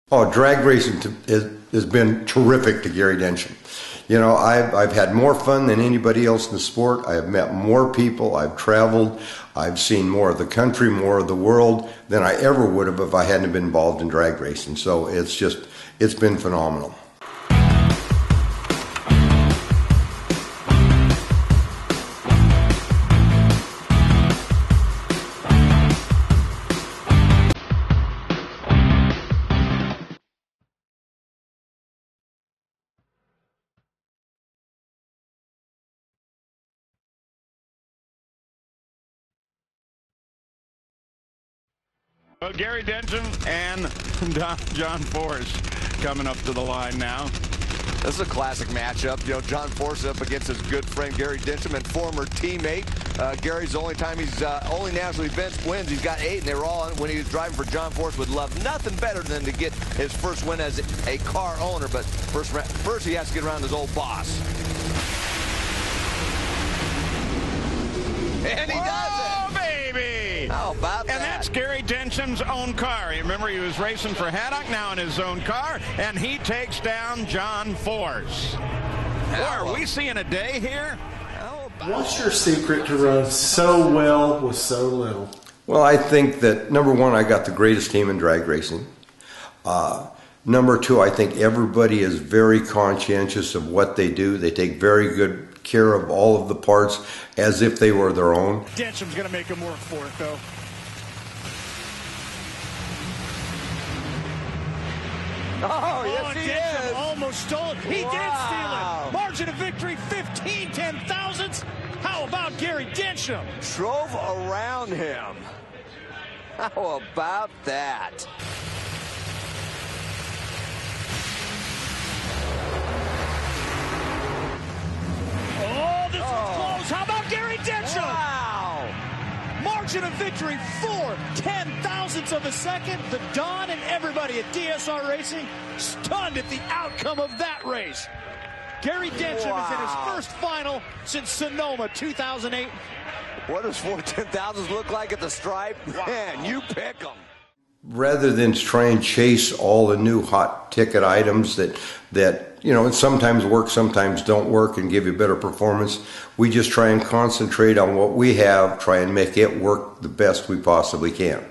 Oh, drag racing has been terrific to Gary Densham. You know, I've had more fun than anybody else in the sport. I have met more people. I've traveled. I've seen more of the country, more of the world than I ever would have if I hadn't been involved in drag racing. So it's been phenomenal. Well, Gary Densham and John Force coming up to the line now. This is a classic matchup. You know, John Force up against his good friend Gary Densham and former teammate. Gary's the only time he's only national events wins. He's got 8, and they were all when he was driving for John Force. Would love nothing better than to get his first win as a car owner. But first he has to get around his old boss. And he does it. Baby! How about that? And that's Gary Densham's own car. You remember he was racing for Haddock, now in his own car, and he takes down John Force. Boy, are we seeing a day here? What's your secret to run so well with so little? Well, I think that, number one, I got the greatest team in drag racing. Number two, I think everybody is very conscientious of what they do. They take very good care of all of the parts as if they were their own. Densham's going to make him work for it, though. Oh, yes, he Densham is. almost stole it. He did steal it. Margin of victory, 15 10,000ths. How about Gary Densham? Drove around him. How about that? Oh, this one's close. How about Gary Densham? Wow. Margin of victory, 4 10,000ths of a second. The Don and everybody at DSR Racing stunned at the outcome of that race. Gary Densham is in his first final since Sonoma 2008. What does 4 10,000s look like at the stripe? Wow. Man, you pick them. Rather than try and chase all the new hot ticket items that you know, sometimes work, sometimes don't work and give you better performance, we just try and concentrate on what we have, try and make it work the best we possibly can.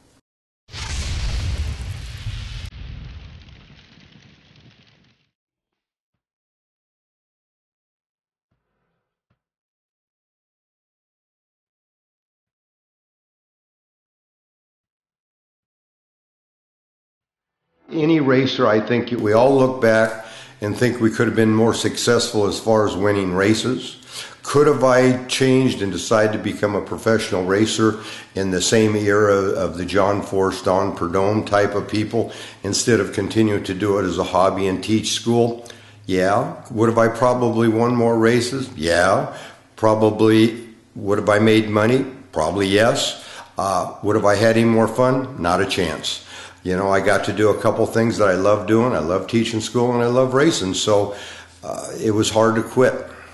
Any racer, I think we all look back and think we could have been more successful as far as winning races. Could have I changed and decided to become a professional racer in the same era of the John Force, Don Perdome type of people instead of continuing to do it as a hobby and teach school? Yeah. Would have I probably won more races? Yeah. Probably. Would have I made money? Probably yes. Would have I had any more fun? Not a chance. You know, I got to do a couple things that I love doing. I love teaching school and I love racing, so it was hard to quit.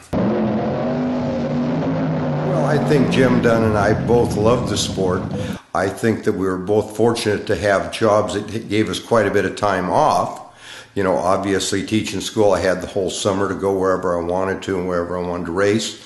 Well, I think Jim Dunn and I both love the sport. I think that we were both fortunate to have jobs that gave us quite a bit of time off. You know, obviously teaching school, I had the whole summer to go wherever I wanted to and wherever I wanted to race.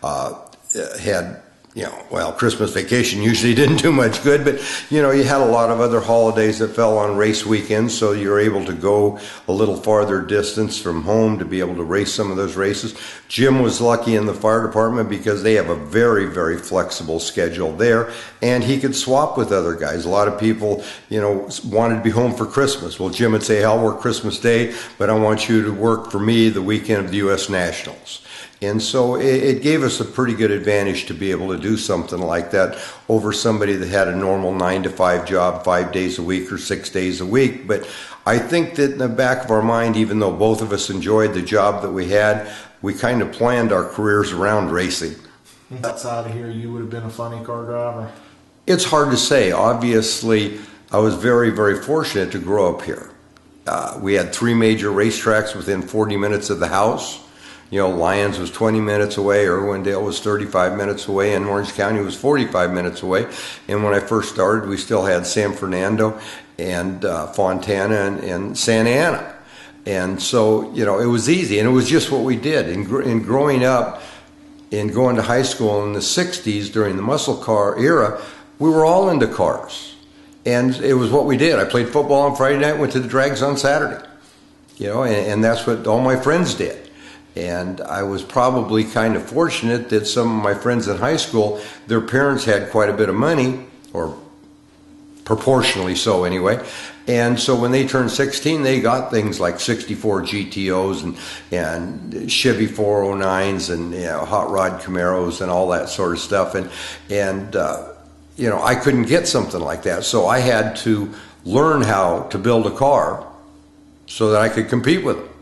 You know, well, Christmas vacation usually didn't do much good, but, you know, you had a lot of other holidays that fell on race weekends, so you're able to go a little farther distance from home to be able to race some of those races. Jim was lucky in the fire department because they have a very, very flexible schedule there, and he could swap with other guys. A lot of people, you know, wanted to be home for Christmas. Well, Jim would say, I'll work Christmas Day, but I want you to work for me the weekend of the U.S. Nationals. And so it gave us a pretty good advantage to be able to do something like that over somebody that had a normal 9-to-5 job 5 days a week or 6 days a week. But I think that in the back of our mind, even though both of us enjoyed the job that we had, we kind of planned our careers around racing. Outside of here, you would have been a funny car driver? It's hard to say. Obviously, I was very, very fortunate to grow up here. We had 3 major racetracks within 40 minutes of the house. You know, Lyons was 20 minutes away, Irwindale was 35 minutes away, and Orange County was 45 minutes away. And when I first started, we still had San Fernando. and Fontana and Santa Ana. And so, you know, it was easy, and it was just what we did. In growing up and going to high school in the 60s during the muscle car era, we were all into cars. And it was what we did. I played football on Friday night, went to the drags on Saturday. You know, and that's what all my friends did. And I was probably kind of fortunate that some of my friends in high school, their parents had quite a bit of money, or proportionally so anyway. And so when they turned 16, they got things like 64 GTOs and Chevy 409s and, you know, hot rod Camaros and all that sort of stuff. And you know, I couldn't get something like that. So I had to learn how to build a car so that I could compete with them.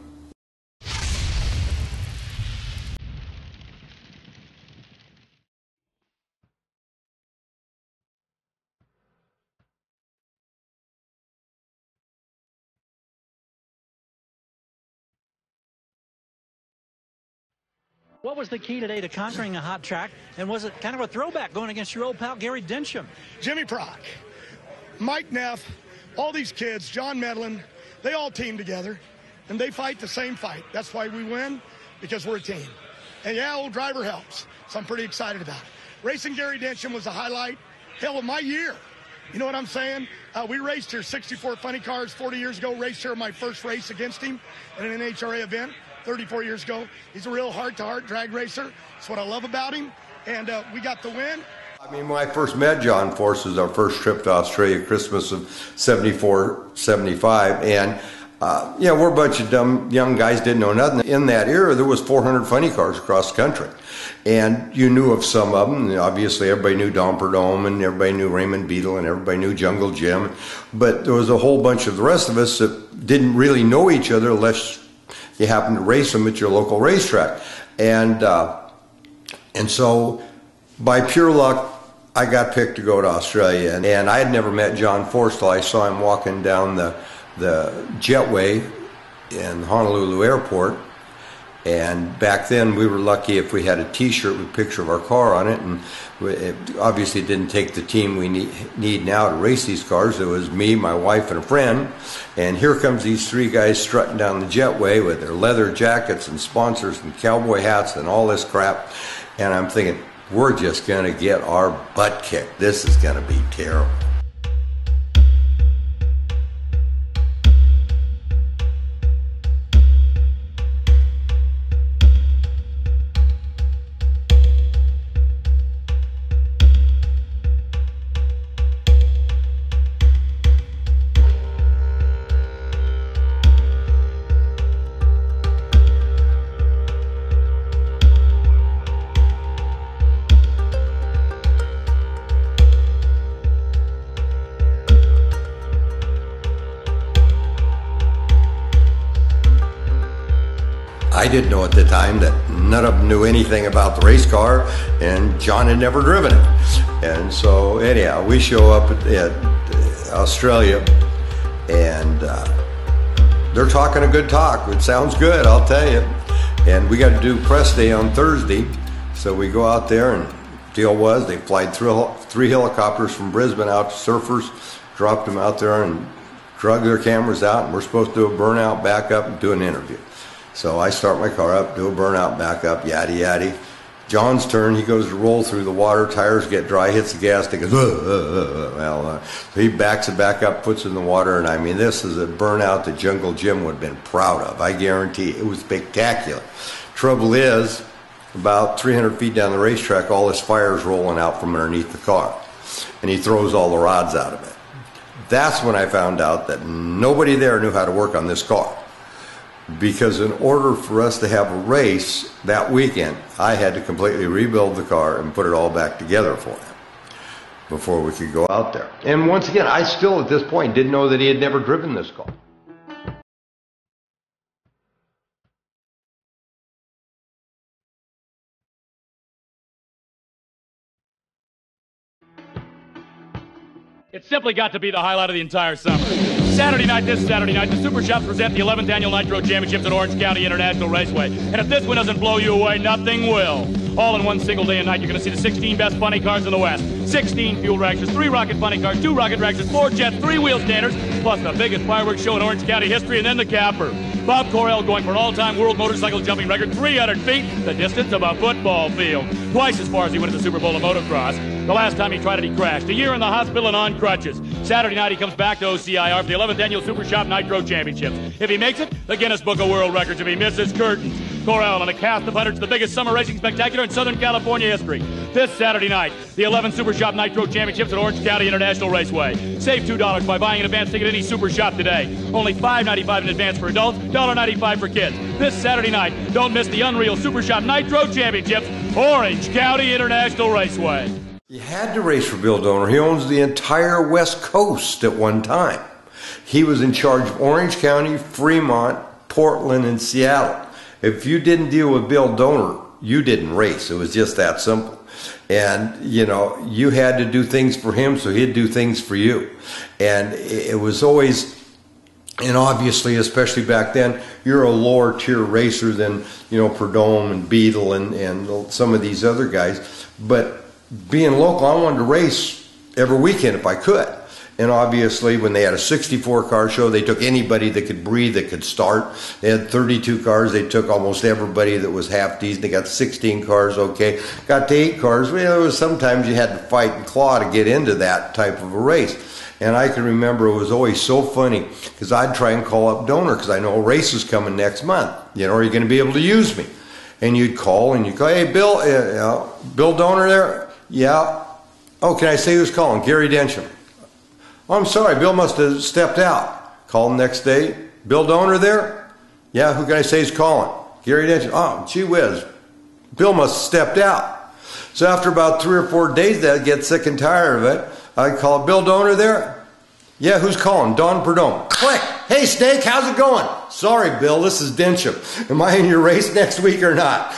What was the key today to conquering a hot track, and was it kind of a throwback going against your old pal Gary Densham? Jimmy Prock, Mike Neff, all these kids, John Medlin, they all team together, and they fight the same fight. That's why we win, because we're a team. And yeah, old driver helps, so I'm pretty excited about it. Racing Gary Densham was the highlight, hell, of my year. You know what I'm saying? We raced here 64 funny cars 40 years ago, raced here my first race against him in an NHRA event 34 years ago. He's a real heart-to-heart drag racer. That's what I love about him, and we got the win. I mean, when I first met John Force, was our first trip to Australia, Christmas of 74, 75, and yeah, we're a bunch of dumb young guys, didn't know nothing. In that era, there was 400 funny cars across the country, and you knew of some of them. Obviously, everybody knew Dom Perdome, and everybody knew Raymond Beadle, and everybody knew Jungle Jim, but there was a whole bunch of the rest of us that didn't really know each other unless you happened to race them at your local racetrack. And so by pure luck, I got picked to go to Australia, and I had never met John Force till I saw him walking down the jetway in Honolulu Airport. And back then we were lucky if we had a t-shirt with a picture of our car on it, and it obviously didn't take the team we need now to race these cars. It was me, my wife, and a friend, and here comes these three guys strutting down the jetway with their leather jackets and sponsors and cowboy hats and all this crap, and I'm thinking, we're just going to get our butt kicked. This is going to be terrible. I didn't know at the time that none of them knew anything about the race car, and John had never driven it. And so anyhow, we show up at Australia, and they're talking a good talk. It sounds good, I'll tell you. And we got to do press day on Thursday, so we go out there, and the deal was they flied three helicopters from Brisbane out to surfers, dropped them out there and drug their cameras out, and we're supposed to do a burnout, back up, and do an interview. So I start my car up, do a burnout, back up, yaddy yaddy. John's turn, he goes to roll through the water, tires get dry, hits the gas, he goes, so he backs it back up, puts it in the water, and I mean, this is a burnout that Jungle Jim would have been proud of. I guarantee it was spectacular. Trouble is, about 300 feet down the racetrack, all this fire is rolling out from underneath the car, and he throws all the rods out of it. That's when I found out that nobody there knew how to work on this car. Because in order for us to have a race that weekend, I had to completely rebuild the car and put it all back together for him before we could go out there. And once again, I still at this point didn't know that he had never driven this car. It's simply got to be the highlight of the entire summer. This Saturday night, the Super Shops present the 11th Annual Nitro Championships at Orange County International Raceway. And if this one doesn't blow you away, nothing will. All in one single day and night, you're going to see the 16 best funny cars in the West. 16 fuel dragsters, 3 rocket funny cars, 2 rocket dragsters, 4 jets, 3 wheel standers, plus the biggest fireworks show in Orange County history, and then the capper. Bob Correll going for an all-time world motorcycle jumping record, 300 feet, the distance of a football field. Twice as far as he went at the Super Bowl of motocross. The last time he tried it, he crashed. A year in the hospital and on crutches. Saturday night, he comes back to OCIR for the 11th Annual Super Shop Nitro Championships. If he makes it, the Guinness Book of World Records. If he misses, curtains. Correll and a cast of hundreds, the biggest summer racing spectacular in Southern California history. This Saturday night, the 11th Super Shop Nitro Championships at Orange County International Raceway. Save $2 by buying an advance ticket at any Super Shop today. Only $5.95 in advance for adults, $1.95 for kids. This Saturday night, don't miss the unreal Super Shop Nitro Championships, Orange County International Raceway. You had to race for Bill Donor. He owns the entire West Coast at one time. He was in charge of Orange County, Fremont, Portland, and Seattle. If you didn't deal with Bill Donor, you didn't race. It was just that simple. And, you know, you had to do things for him, so he'd do things for you. And it was always, and obviously, especially back then, you're a lower tier racer than, you know, Perdome and Beetle and some of these other guys. But being local, I wanted to race every weekend if I could. And obviously, when they had a 64 car show, they took anybody that could breathe, that could start. They had 32 cars. They took almost everybody that was half decent. They got 16 cars, okay. Got to 8 cars. Well, it was sometimes you had to fight and claw to get into that type of a race. And I can remember it was always so funny because I'd try and call up Donor because I know a race is coming next month. You know, are you going to be able to use me? And you'd call and you'd go, hey, Bill, Bill Donor there? Yeah. Oh, can I say who's calling? Gary Densham. Oh, I'm sorry, Bill must have stepped out. Call him next day. Bill Donor there? Yeah, who can I say is calling? Gary Densham. Oh, gee whiz. Bill must have stepped out. So after about 3 or 4 days, I'd get sick and tired of it. I'd call Bill Donor there? Yeah, who's calling? Don Perdome. Click. Hey, Snake, how's it going? Sorry, Bill, this is Densham. Am I in your race next week or not?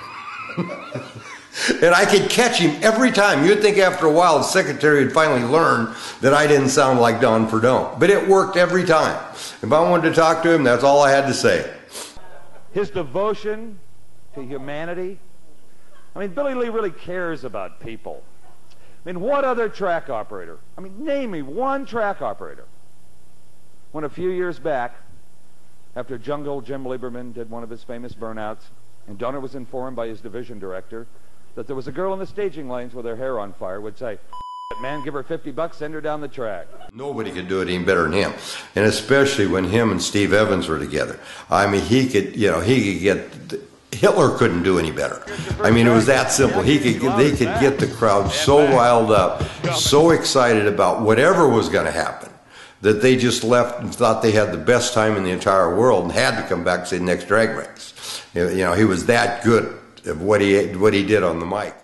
And I could catch him every time. You'd think after a while the secretary would finally learn that I didn't sound like Don Perdome. But it worked every time. If I wanted to talk to him, that's all I had to say. His devotion to humanity. I mean, Billy Lee really cares about people. I mean, what other track operator? I mean, name me one track operator. When a few years back, after Jungle Jim Lieberman did one of his famous burnouts, and Donor was informed by his division director that there was a girl in the staging lanes with her hair on fire, would say, man, give her $50, send her down the track. Nobody could do it any better than him. And especially when him and Steve Evans were together. I mean, he could get, Hitler couldn't do any better. I mean, it was that simple. They could get the crowd so riled up, so excited about whatever was going to happen, that they just left and thought they had the best time in the entire world and had to come back and say next drag race. You know, he was that good of what he did on the mic.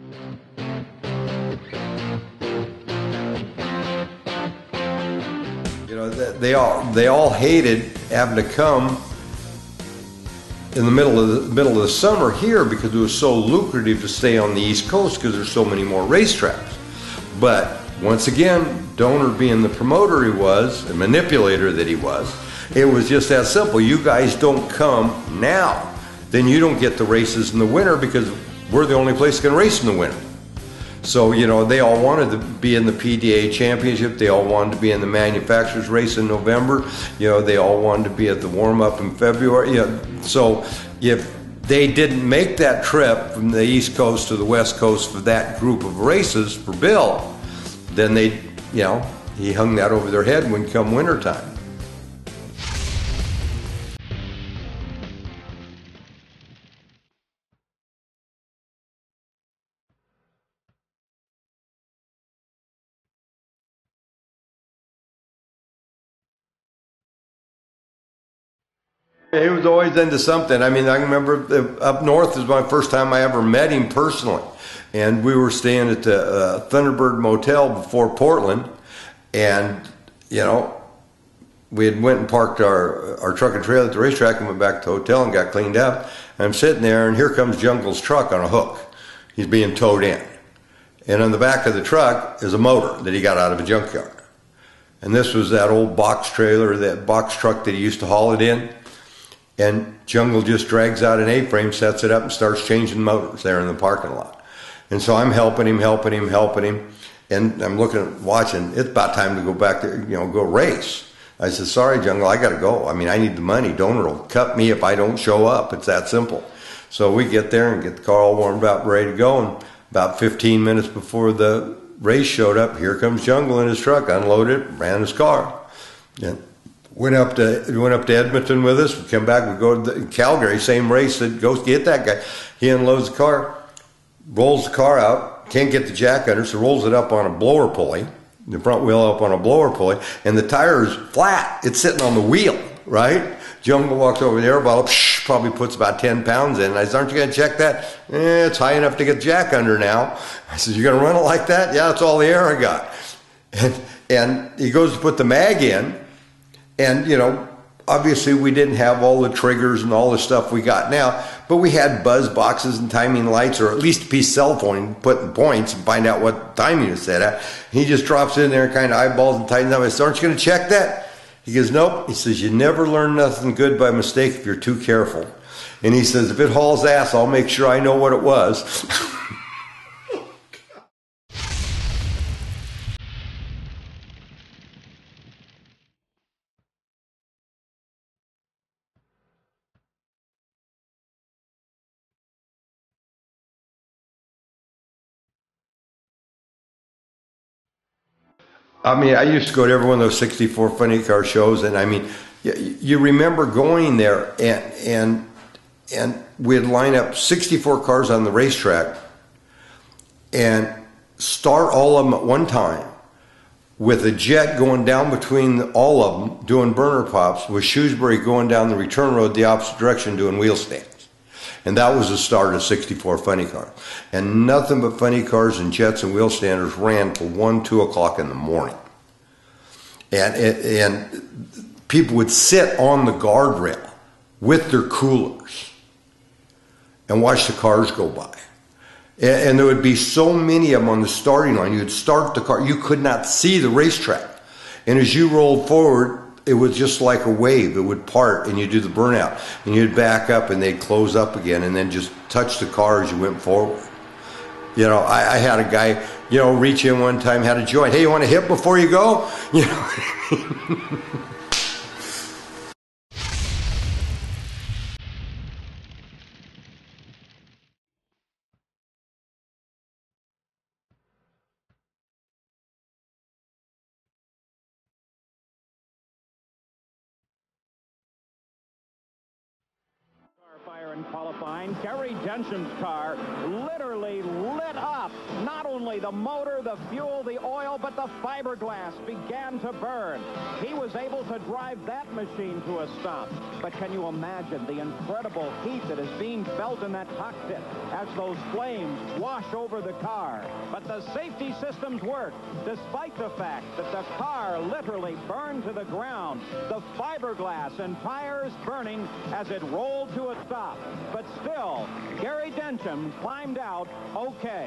You know, they all hated having to come in the middle of the summer here because it was so lucrative to stay on the East Coast because there's so many more racetracks. But once again, Donor being the promoter he was, the manipulator that he was, it was just that simple. You guys don't come now, then you don't get the races in the winter because we're the only place that can race in the winter. So, you know, they all wanted to be in the PDA championship. They all wanted to be in the manufacturers race in November. You know, they all wanted to be at the warm-up in February. You know, so if they didn't make that trip from the East Coast to the West Coast for that group of races for Bill, then they, you know, he hung that over their head when come wintertime. He was always into something. I mean, I remember up north is my first time I ever met him personally. And we were staying at the Thunderbird Motel before Portland. And, you know, we had went and parked our truck and trailer at the racetrack and went back to the hotel and got cleaned up. And I'm sitting there, and here comes Jungle's truck on a hook. He's being towed in. And on the back of the truck is a motor that he got out of a junkyard. And this was that old box trailer, that box truck that he used to haul it in. And Jungle just drags out an A-frame, sets it up, and starts changing motors there in the parking lot. And so I'm helping him. And I'm watching. It's about time to go back there, go race. I said, sorry, Jungle, I got to go. I mean, I need the money. Donor will cut me if I don't show up. It's that simple. So we get there and get the car all warmed up, ready to go. And about 15 minutes before the race showed up, here comes Jungle in his truck, unloaded, ran his car. And went up to Edmonton with us. We come back, we go to Calgary, same race, that goes get that guy. He unloads the car, rolls the car out, can't get the jack under, so rolls it up on a blower pulley, the front wheel up on a blower pulley, and the tire is flat. It's sitting on the wheel, right? Jungle walks over the air bottle, probably puts about 10 pounds in. I said, aren't you going to check that? It's high enough to get the jack under now. I said, you're going to run it like that? Yeah, that's all the air I got. And he goes to put the mag in, and, obviously we didn't have all the triggers and all the stuff we got now, but we had buzz boxes and timing lights, or at least a piece of cell phone, putting points and find out what timing is set at. He just drops in there and kind of eyeballs and tightens up. I said, aren't you going to check that? He goes, nope. He says, you never learn nothing good by mistake if you're too careful. And he says, if it hauls ass, I'll make sure I know what it was. I mean, I used to go to every one of those 64 funny car shows, and I mean, you remember going there, and we'd line up 64 cars on the racetrack and start all of them at one time with a jet going down between all of them doing burner pops, with Shrewsbury going down the return road the opposite direction doing wheel stands. And that was the start of 64 funny cars. And nothing but funny cars and jets and wheel standers ran till 1, 2 o'clock in the morning. And people would sit on the guardrail with their coolers and watch the cars go by. And there would be so many of them on the starting line. You'd start the car, you could not see the racetrack. And as you rolled forward, it was just like a wave. It would part, and you'd do the burnout, and you'd back up, and they'd close up again, and then just touch the car as you went forward. I had a guy, reach in one time, had a joint. Hey, you want a hit before you go? In qualifying, Gary Densham's car literally lit up. Not only the motor, the fuel, the oil, but the fiberglass began to burn. He was able to drive that machine to a stop. But can you imagine the incredible heat that is being felt in that cockpit as those flames wash over the car? But the safety systems worked, despite the fact that the car literally burned to the ground. The fiberglass and tires burning as it rolled to a stop. But still, Gary Densham climbed out okay.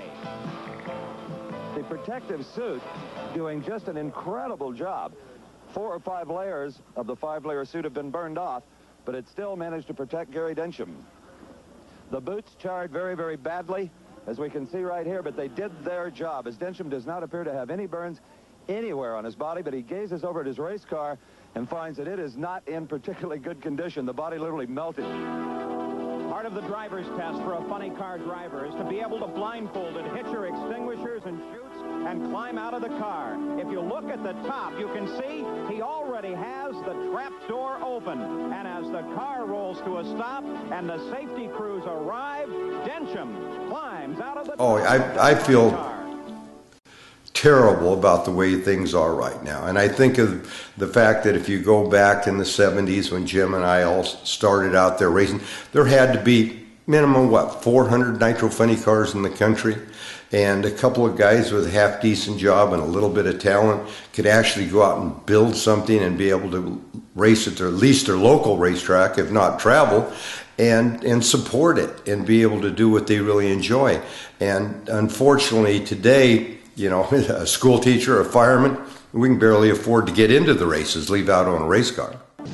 The protective suit doing just an incredible job. 4 or 5 layers of the 5-layer suit have been burned off, but it still managed to protect Gary Densham. The boots charred very, very badly, as we can see right here, but they did their job, as Densham does not appear to have any burns anywhere on his body, but he gazes over at his race car and finds that it is not in particularly good condition. The body literally melted. Part of the driver's test for a funny car driver is to be able to blindfolded hit your extinguishers and chutes and climb out of the car. If you look at the top, you can see he already has the trap door open. And as the car rolls to a stop and the safety crews arrive, Densham climbs out of the I feel terrible about the way things are right now. And I think of the fact that if you go back in the 70s when Jim and I all started out there racing, there had to be minimum, 400 nitro funny cars in the country. And a couple of guys with a half-decent job and a little bit of talent could actually go out and build something and be able to race at at least their local racetrack, if not travel, and support it and be able to do what they really enjoy. And unfortunately today, a school teacher, a fireman, we can barely afford to get into the races, leave out on a race car.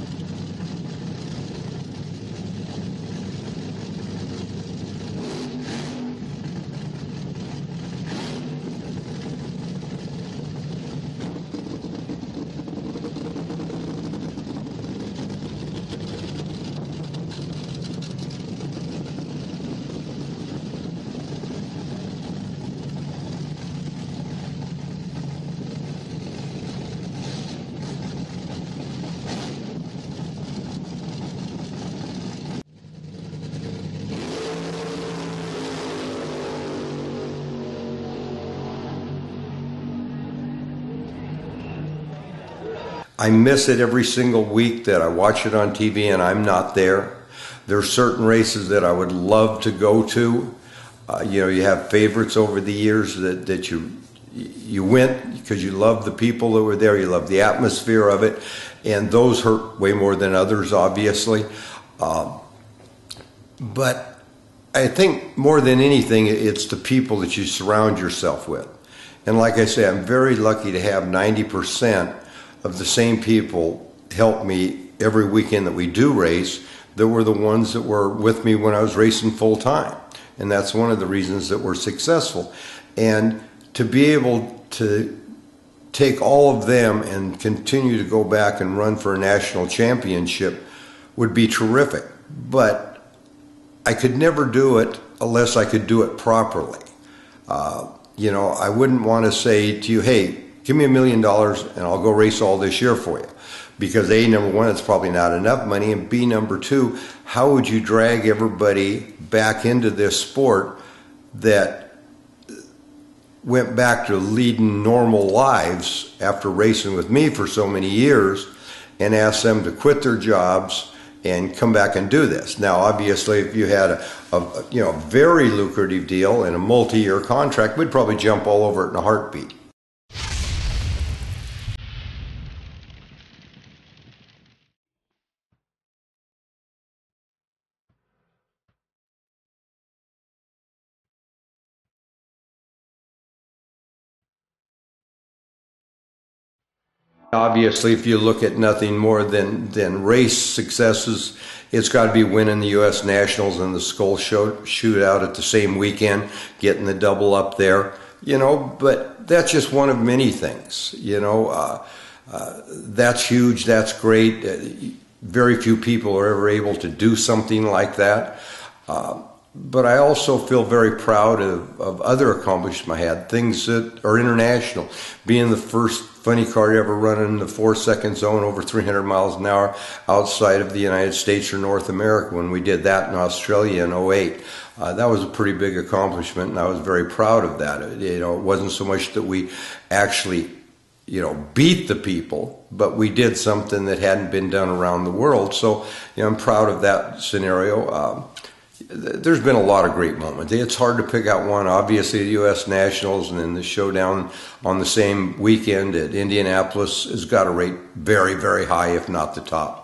I miss it every single week that I watch it on TV and I'm not there. There are certain races that I would love to go to. You have favorites over the years that you went because you love the people that were there, you love the atmosphere of it, and those hurt way more than others, obviously. But I think more than anything, it's the people that you surround yourself with. And like I say, I'm very lucky to have 90% of the same people help me every weekend that we do race that were the ones that were with me when I was racing full time. And that's one of the reasons that we're successful. And to be able to take all of them and continue to go back and run for a national championship would be terrific. But I could never do it unless I could do it properly. I wouldn't want to say to you, hey, give me $1 million and I'll go race all this year for you. Because A, number one, it's probably not enough money, and B, number two, how would you drag everybody back into this sport that went back to leading normal lives after racing with me for so many years and ask them to quit their jobs and come back and do this? Now, obviously, if you had a very lucrative deal and a multi-year contract, we'd probably jump all over it in a heartbeat. Obviously, if you look at nothing more than race successes, it's got to be winning the U.S. Nationals and the Skull Shootout at the same weekend, getting the double up there, but that's just one of many things, that's huge, that's great. Very few people are ever able to do something like that. But I also feel very proud of other accomplishments I had, things that are international, being the first funny car ever running in the 4-second zone over 300 miles an hour outside of the United States or North America when we did that in Australia in 2008. That was a pretty big accomplishment, and I was very proud of that. It wasn't so much that we actually, beat the people, but we did something that hadn't been done around the world. So, I'm proud of that scenario. There's been a lot of great moments. It's hard to pick out one. Obviously, the U.S. Nationals and then the showdown on the same weekend at Indianapolis has got to rate very, very high, if not the top.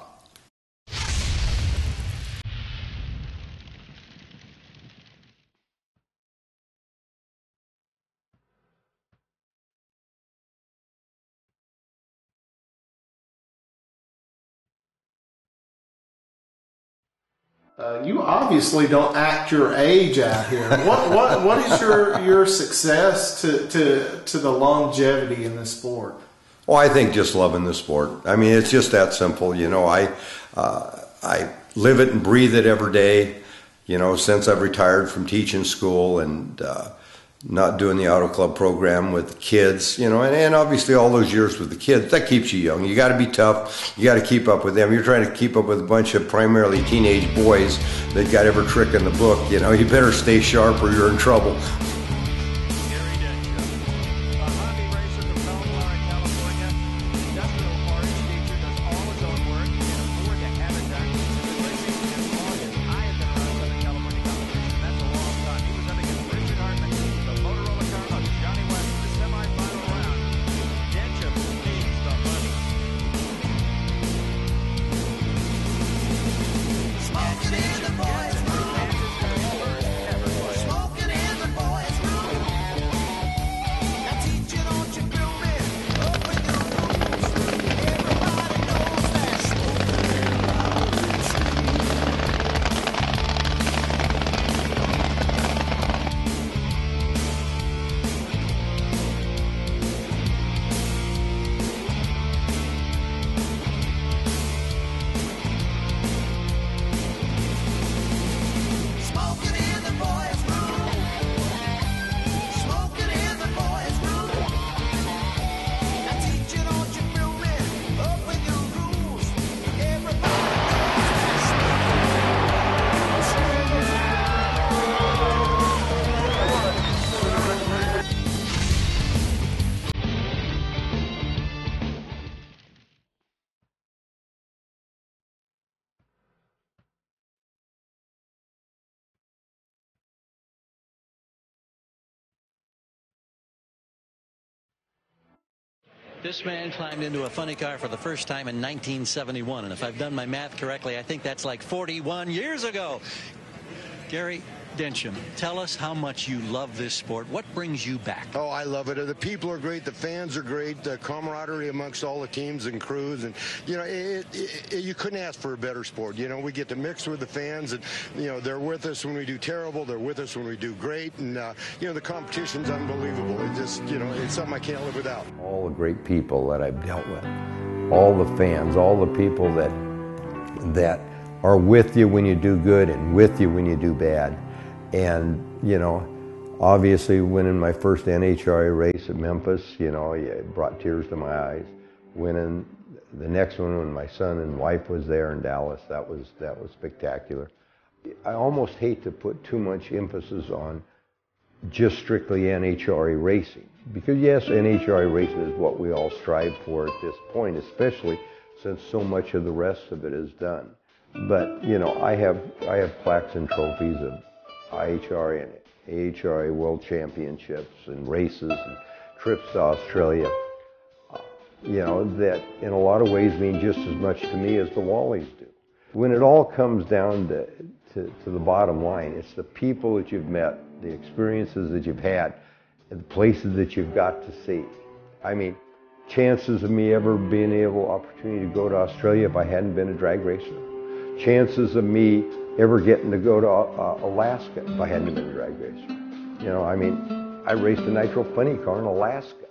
You obviously don't act your age out here. What is your success to the longevity in this sport? Well, I think just loving the sport. I mean, it's just that simple. I live it and breathe it every day. Since I've retired from teaching school and not doing the auto club program with the kids, and obviously all those years with the kids, that keeps you young. You got to be tough. You got to keep up with them. You're trying to keep up with a bunch of primarily teenage boys that got every trick in the book. You better stay sharp or you're in trouble. Gary Densham, a hobby racer from Encore, California, industrial parts teacher, does all his own work. He can afford to have it done. He's been racing as long as I have been around Southern California competition. That's a long time. He was up against Richard Hartman, the Motorola car of Johnny West in the semifinal round. Densham needs the money. Smoking in the boys' room. Smoking in the boys' This man climbed into a funny car for the first time in 1971, and if I've done my math correctly, I think that's like 41 years ago. Gary Densham, tell us how much you love this sport. What brings you back? Oh, I love it. The people are great. The fans are great. The camaraderie amongst all the teams and crews. And, you know, you couldn't ask for a better sport. You know, we get to mix with the fans. And, you know, they're with us when we do terrible. They're with us when we do great. And, you know, the competition's unbelievable. It just, you know, it's something I can't live without. All the great people that I've dealt with, all the fans, all the people that are with you when you do good and with you when you do bad. And, you know, obviously winning my first NHRA race at Memphis, you know, it brought tears to my eyes. Winning the next one when my son and wife was there in Dallas, that was spectacular. I almost hate to put too much emphasis on just strictly NHRA racing. Because yes, NHRA racing is what we all strive for at this point, especially since so much of the rest of it is done. But, you know, I have plaques and trophies of IHRA and AHRA World Championships and races and trips to Australia, you know, that in a lot of ways mean just as much to me as the Wallies do. When it all comes down to the bottom line, it's the people that you've met, the experiences that you've had, and the places that you've got to see. I mean, chances of me ever being opportunity to go to Australia if I hadn't been a drag racer. Chances of me ever getting to go to Alaska if I hadn't been a drag racer. You know, I mean, I raced a nitro funny car in Alaska.